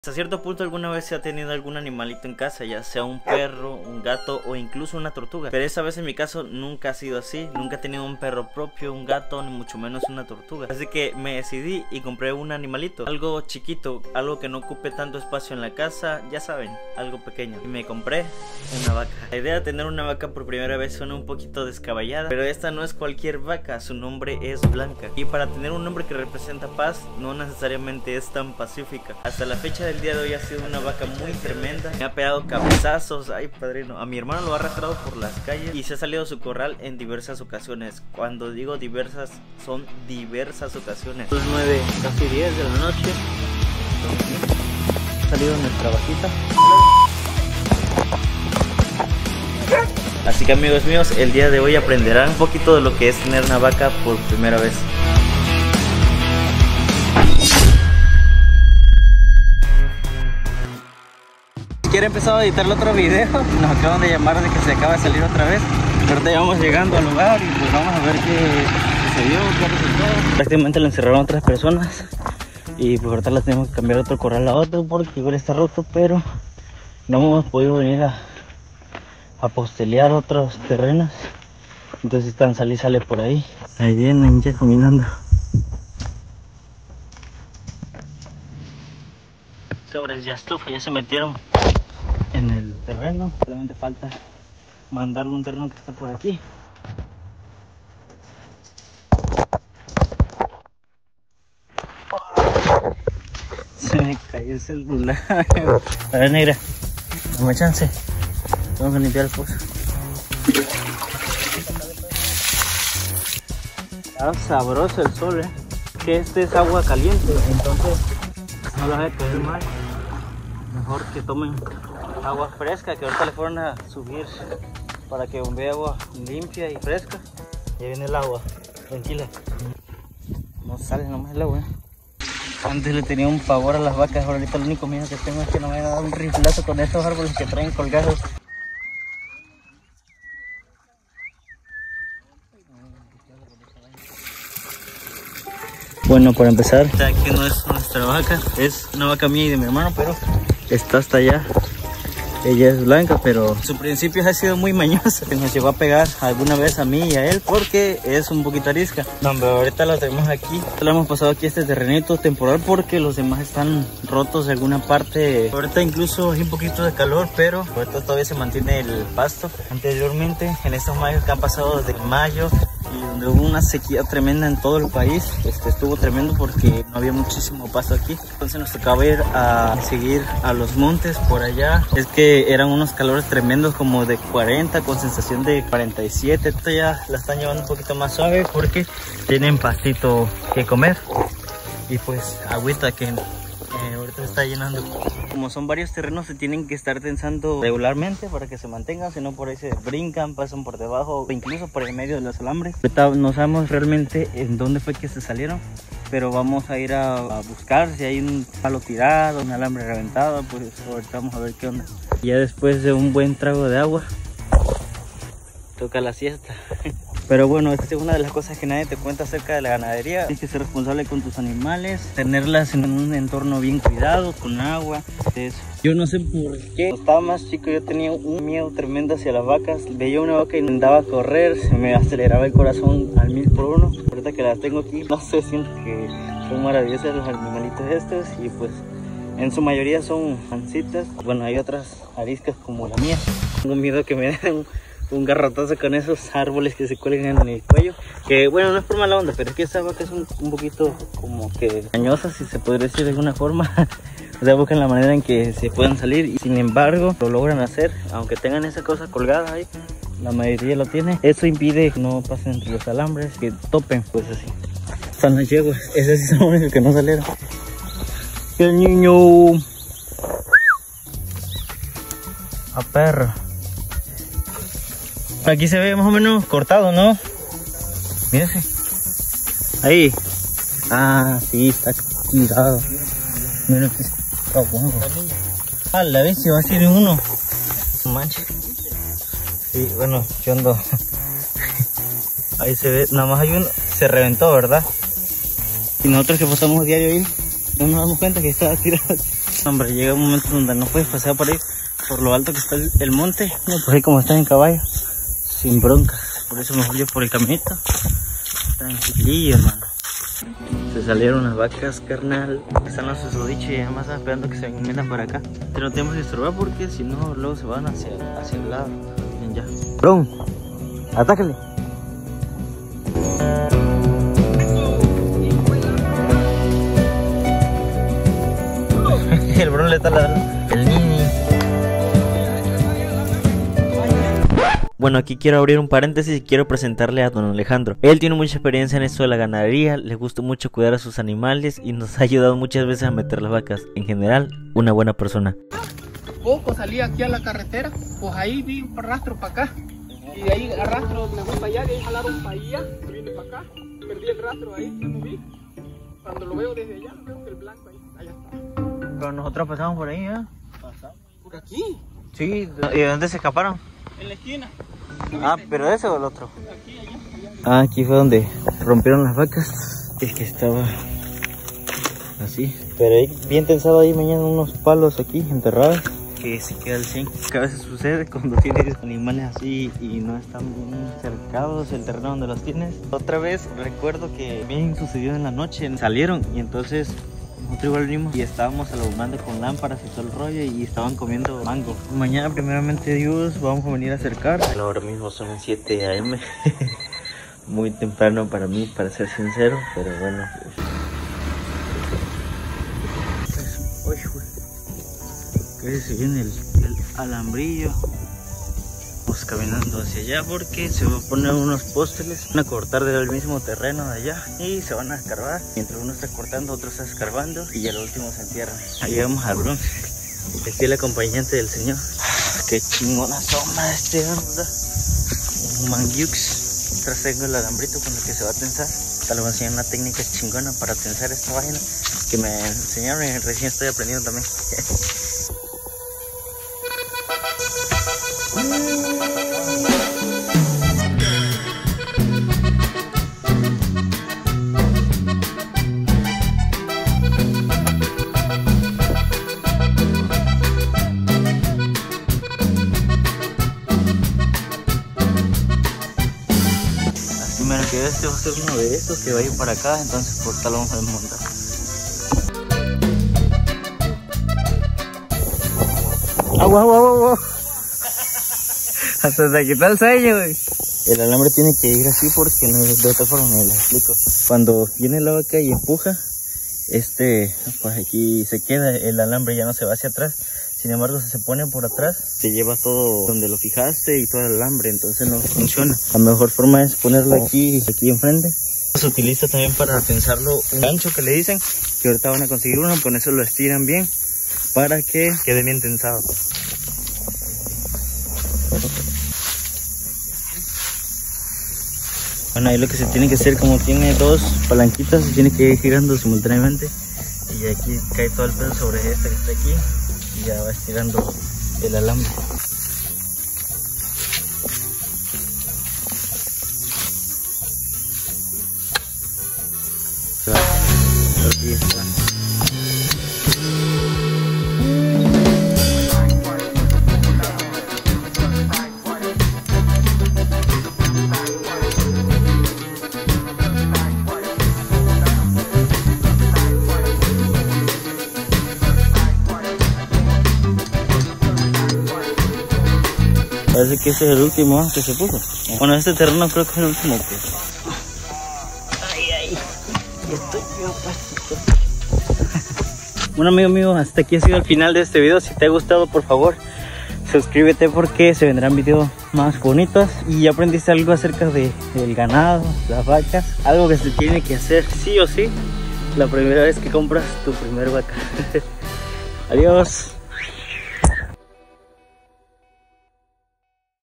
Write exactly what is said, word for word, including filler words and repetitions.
Hasta cierto punto alguna vez se ha tenido algún animalito en casa, ya sea un perro, un gato o incluso una tortuga. Pero esta vez en mi caso nunca ha sido así, nunca he tenido un perro propio, un gato, ni mucho menos una tortuga. Así que me decidí y compré un animalito, algo chiquito, algo que no ocupe tanto espacio en la casa, ya saben, algo pequeño. Y me compré una vaca. La idea de tener una vaca por primera vez suena un poquito descabellada, pero esta no es cualquier vaca, su nombre es Blanca. Y para tener un nombre que representa paz, no necesariamente es tan pacífica. Hasta la fecha de el día de hoy ha sido una vaca muy tremenda, me ha pegado cabezazos, ay padrino, a mi hermano lo ha arrastrado por las calles y se ha salido de su corral en diversas ocasiones. Cuando digo diversas, son diversas ocasiones. Las nueve, casi diez de la noche, ha salido nuestra vaquita. Así que amigos míos, el día de hoy aprenderán un poquito de lo que es tener una vaca por primera vez. Quiero empezar a editar el otro video. Nos acaban de llamar de que se acaba de salir otra vez. Ahorita ya vamos llegando al lugar y pues vamos a ver qué se dio, qué resultó. Prácticamente lo encerraron otras personas y pues ahorita la tenemos que cambiar otro corral a otro porque igual está roto, pero no hemos podido venir a, a postelear otros terrenos. Entonces están salí sale por ahí. Ahí vienen ya caminando. Sobres ya estufa, ya se metieron en el terreno, solamente falta mandarle un terreno que está por aquí. Se me cayó el celular. A ver, negra, dame chance, tengo que limpiar el pozo. Está sabroso el sol, eh. Que este es agua caliente, entonces no la voy a caer mal. Mejor que tomen agua fresca, que ahorita le fueron a subir para que bombee agua limpia y fresca. Y ahí viene el agua, tranquila. No sale nomás el agua, ¿eh? Antes le tenía un pavor a las vacas, ahorita el único miedo que tengo es que no me vaya a dar un riflazo con estos árboles que traen colgados. Bueno, para empezar, aquí no es nuestra vaca, es una vaca mía y de mi hermano, pero está hasta allá. Ella es Blanca, pero su principio ha sido muy mañosa, que nos llegó a pegar alguna vez a mí y a él porque es un poquito arisca. No, pero ahorita la tenemos aquí. Le hemos pasado aquí este terrenito temporal porque los demás están rotos de alguna parte. Ahorita incluso hay un poquito de calor, pero ahorita todavía se mantiene el pasto. Anteriormente, en estos mayos que han pasado desde mayo, y donde hubo una sequía tremenda en todo el país, este, estuvo tremendo porque no había muchísimo pasto aquí. Entonces nos tocaba ir a seguir a los montes por allá. Es que eran unos calores tremendos, como de cuarenta con sensación de cuarenta y siete. Esto ya la están llevando un poquito más suave porque tienen pastito que comer y pues agüita que eh, ahorita se está llenando. Como son varios terrenos, se tienen que estar tensando regularmente para que se mantengan, si no por ahí se brincan, pasan por debajo o incluso por el medio de los alambres. Ahorita no sabemos realmente en dónde fue que se salieron, pero vamos a ir a, a buscar si hay un palo tirado, un alambre reventado, pues ahorita vamos a ver qué onda. Ya después de un buen trago de agua, toca la siesta. Pero bueno, esta es una de las cosas que nadie te cuenta acerca de la ganadería. Tienes que ser responsable con tus animales, tenerlas en un entorno bien cuidado, con agua. Eso. Yo no sé por qué, cuando estaba más chico yo tenía un miedo tremendo hacia las vacas. Veía una vaca y intentaba a correr, se me aceleraba el corazón al mil por uno. Ahorita que las tengo aquí, no sé, siento que son maravillosas los animalitos estos y pues en su mayoría son mancitas. Bueno, hay otras ariscas como la mía. Tengo miedo que me den un garrotazo con esos árboles que se cuelgan en el cuello. Que bueno, no es por mala onda, pero es que esta vaca es un, un poquito como que dañosa, si se podría decir de alguna forma. O sea, buscan la manera en que se puedan salir y sin embargo lo logran hacer, aunque tengan esa cosa colgada ahí. La mayoría lo tiene. Eso impide que no pasen entre los alambres, que topen, pues así. Están las yeguas, esas sí son los únicos que no salieron. El niño a perro. Aquí se ve más o menos cortado, ¿no? Mírense. Ahí. Ah, sí, está cuidado. Mira que está bueno. Ah, la vez se va a hacer uno. No manches. Sí, bueno, yo ando. Ahí se ve, nada más hay uno. Se reventó, ¿verdad? Y nosotros que pasamos diario ahí, no nos damos cuenta que estaba tirado. Hombre, llega un momento donde no puedes pasar por ahí, por lo alto que está el, el monte. No, por ahí como están en caballo, sin broncas. Por eso me voy por el caminito. Tranquilillo, hermano. Se salieron las vacas, carnal. Están los susodichos y además están esperando que se vengan para acá. Pero no tenemos que estorbar porque si no, luego se van hacia, hacia el lado. Bien, ya. Bron, atácale. El Bron le está ladrando. El niño. Bueno, aquí quiero abrir un paréntesis y quiero presentarle a don Alejandro. Él tiene mucha experiencia en esto de la ganadería, le gusta mucho cuidar a sus animales y nos ha ayudado muchas veces a meter las vacas. En general, una buena persona. Poco salí aquí a la carretera, pues ahí vi un rastro para acá. Y de ahí arrastro, me voy para allá, de ahí jalaron para allá, me vine para acá, perdí el rastro ahí, me moví. Cuando lo veo desde allá, veo que el blanco ahí, allá está. Pero nosotros pasamos por ahí, ¿eh? Pasamos por aquí. Sí, ¿y de dónde se escaparon? En la esquina. Ah, pero ese o el otro. Aquí, allá, allá. Ah, aquí fue donde rompieron las vacas. Es que estaba así. Pero ahí, bien tensado ahí, mañana unos palos aquí enterrados. Que se queda el cien. Que a veces sucede cuando tienes animales así y no están bien cercados el terreno donde los tienes. Otra vez recuerdo que bien sucedió en la noche. Salieron y entonces nosotros igual venimos y estábamos alumbrando con lámparas y todo el rollo y estaban comiendo mango. Mañana primeramente Dios vamos a venir a acercar. Bueno, ahora mismo son las siete a eme Muy temprano para mí, para ser sincero, pero bueno. Pues, que se viene el, el alambrillo. Vamos caminando hacia allá porque se van a poner unos pósteles, van a cortar del mismo terreno de allá y se van a escarbar. Mientras uno está cortando, otro está escarbando y ya lo último se entierran. Ahí vamos al Bron. Aquí el acompañante del señor. Qué chingona sombra este, ¿verdad? Un mangiux. Tras tengo el alambrito con el que se va a tensar. Te les voy a enseñar una técnica chingona para tensar esta vaina que me enseñaron y recién estoy aprendiendo también. Que este va a ser uno de estos que va a ir para acá, entonces por tal vamos a desmontar. Agua, agua, agua, agua. Hasta se quitó el sello, güey. El alambre tiene que ir así porque no, de otra forma me lo explico. Cuando viene la vaca y empuja, este, pues aquí se queda, el alambre ya no se va hacia atrás. Sin embargo, si se pone por atrás, te lleva todo donde lo fijaste y todo el alambre, entonces no funciona. La mejor forma es ponerlo aquí, aquí enfrente. Se utiliza también para tensarlo un gancho que le dicen, que ahorita van a conseguir uno, con eso lo estiran bien para que quede bien tensado. Bueno, ahí lo que se tiene que hacer, como tiene dos palanquitas, se tiene que ir girando simultáneamente y aquí cae todo el peso sobre esta que está aquí. Y ya va estirando el alambre. Aquí está. Parece que ese es el último que se puso. Bueno, este terreno creo que es el último que... Ay, ay. Y estoy yo puesto. Bueno, amigo mío, hasta aquí ha sido el final de este video. Si te ha gustado, por favor, suscríbete porque se vendrán videos más bonitos. Y ya aprendiste algo acerca de, del ganado, las vacas. Algo que se tiene que hacer sí o sí la primera vez que compras tu primer vaca. Adiós.